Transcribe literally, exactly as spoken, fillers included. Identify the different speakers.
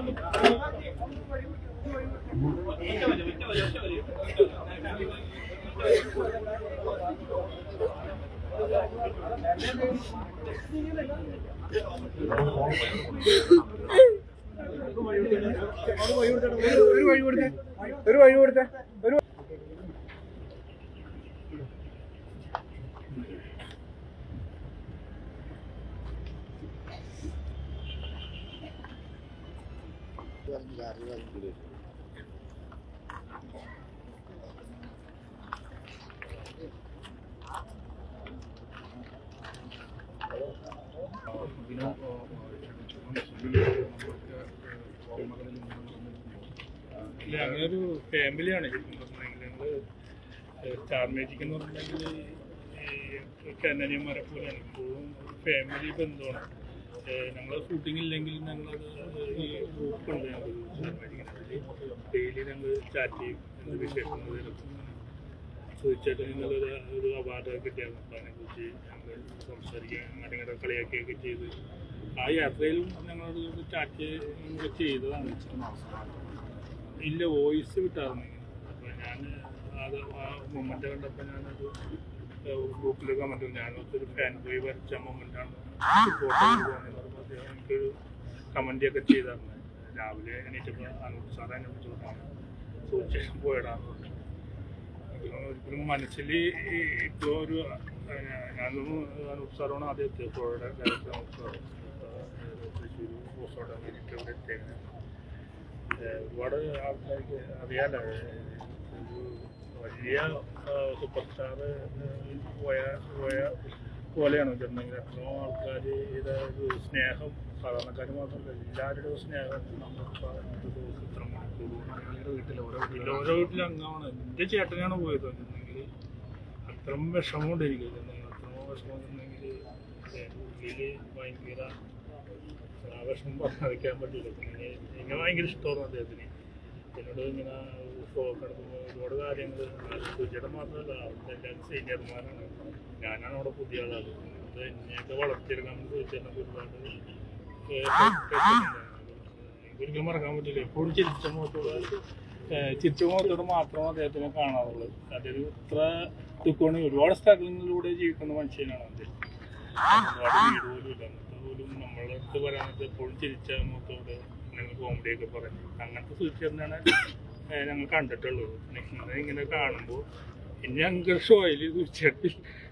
Speaker 1: ഒരു വഴി കൊടുത്തേ ഒരു വഴി കൊടുത്തേ ഒരു
Speaker 2: അങ്ങനൊരു ഫാമിലിയാണ് ഞങ്ങൾ സ്റ്റാർ മാജിക് എന്ന് പറഞ്ഞിട്ടുണ്ടെങ്കിൽ ഈ കന്നനിയന്മാരെ പോലെയാണ് ഇപ്പോഴും ഒരു ഫാമിലി ബന്ധമാണ്. ഞങ്ങൾ ഷൂട്ടിംഗ് ഇല്ലെങ്കിൽ ഞങ്ങളത് ഈ ഗ്രൂപ്പുണ്ട് ഞങ്ങൾ സ്റ്റാർ മാജിക്കിനതിൽ ഡെയിലി ഞങ്ങൾ ചാറ്റ് ചെയ്യും എന്ത് വിശേഷങ്ങൾ ചോദിച്ചിട്ട് നിങ്ങളൊരു ഒരു അവാർഡ് കിട്ടിയായിരുന്നു. അപ്പോൾ അതിനെക്കുറിച്ച് ഞങ്ങൾ സംസാരിക്കുക അങ്ങനെ ഇങ്ങനെ കളിയാക്കിയൊക്കെ ചെയ്ത് ആ യാത്രയിലും ഞങ്ങളോട് ചാറ്റ് ചെയ്തതാണ്. ഇല്ല വോയിസ് വിട്ടായിരുന്നു. അപ്പോൾ ഞാൻ അത് ആ മൊമെൻ്റ് കണ്ടപ്പോൾ ഞാനത് ഗ്രൂപ്പിൽ കമൻറ്റ് ഞാനൊരു ഫാൻ ബോയ് വരച്ച മൊമെൻ്റാണ് ഫോട്ടോ പോകുന്നത്. എനിക്കൊരു കമൻ്റൊക്കെ ചെയ്തായിരുന്നു. രാവിലെ എണീറ്റപ്പോൾ അനൂപ് സാറെ എന്നെ വിളിച്ചോട്ടാണ് ചോദിച്ചു പോയിടാന്ന് പറഞ്ഞു. ഒരിക്കലും മനസ്സിൽ ഇപ്പോൾ ഒരു ഞാനും അനൂപ് സാറാണ് ആദ്യം എത്തിയത്. പുഴയുടെ ഡയറക്ടർ അനൂപ് സാറ് തൃശ്ശൂർ പോസ്റ്റോടെ വേണ്ടിയിട്ട് ഇവിടെ എത്തിയത്. ഒരുപാട് ആൾക്കാർക്ക് അറിയാലോ ഒരു വലിയ സൂപ്പർ സ്റ്റാർ പോയ പോയ പോലെയാണ് വെച്ചിട്ടുണ്ടെങ്കിൽ എത്രയോ ആൾക്കാർ ഇത് ഒരു സ്നേഹം സാധാരണക്കാർ മാത്രമല്ല എല്ലാവരുടെയും സ്നേഹം നമുക്ക് ഇത്ര മണിക്കൂർ വീട്ടിൽ ഓരോ വീട്ടിൽ ഓരോ വീട്ടിലും അംഗമാണ്. എൻ്റെ ചേട്ടനാണ് പോയത് വെച്ചിട്ടുണ്ടെങ്കിൽ അത്രയും വിഷമം കൊണ്ടിരിക്കും. അത്രയും വിഷമം ഉണ്ടെങ്കിൽ ഉള്ളിൽ ഭയങ്കര ആ വിഷമം പറഞ്ഞറിയിക്കാൻ പറ്റില്ല. പിന്നെ എനിക്ക് ഭയങ്കര ഇഷ്ടമാണ് അദ്ദേഹത്തിന്. എന്നോട് ഇങ്ങനെ ഷോ നടത്തുമ്പോൾ ഒരുപാട് കാര്യങ്ങൾ സുചിയുടെ മാത്രമല്ല അവിടുത്തെ എല്ലാവരും സീനിയർമാരാണ്. ഞാനാണ് അവിടെ പുതിയ ആളാണ്. അത് എന്നെയൊക്കെ വളർത്തിയെടുക്കാൻ വേണ്ടി ചോദിച്ചാൽ ഒരുപാട് എനിക്കൊരിക്കലും മറക്കാൻ പറ്റില്ല. എപ്പോഴും ചിരിച്ച മുഖത്തോടെ ചിരിച്ച മുഖത്തോടെ മാത്രമാണ് അദ്ദേഹത്തിനെ കാണാറുള്ളത്. അതൊരു ഇത്ര ദുഃഖമാണ്. ഒരുപാട് സ്ട്രഗിളിങ്ങിലൂടെ ജീവിക്കുന്ന മനുഷ്യനാണ് അദ്ദേഹം. ഒരുപാട് വീട് പോലും ഇല്ല. എന്നിട്ട് പോലും നമ്മളെ അടുത്ത് പറയാനത് എപ്പോഴും ചിരിച്ച മുഖത്തോടെ ഞങ്ങൾ കോമഡിയൊക്കെ പറഞ്ഞു. അങ്ങനത്തെ സുചിതനാണ് ഞങ്ങൾ കണ്ടിട്ടുള്ളത്. ഇങ്ങനെ കാണുമ്പോൾ ഇനി ഞങ്ങൾക്ക് ഷോയിൽ തീർച്ചയായിട്ടും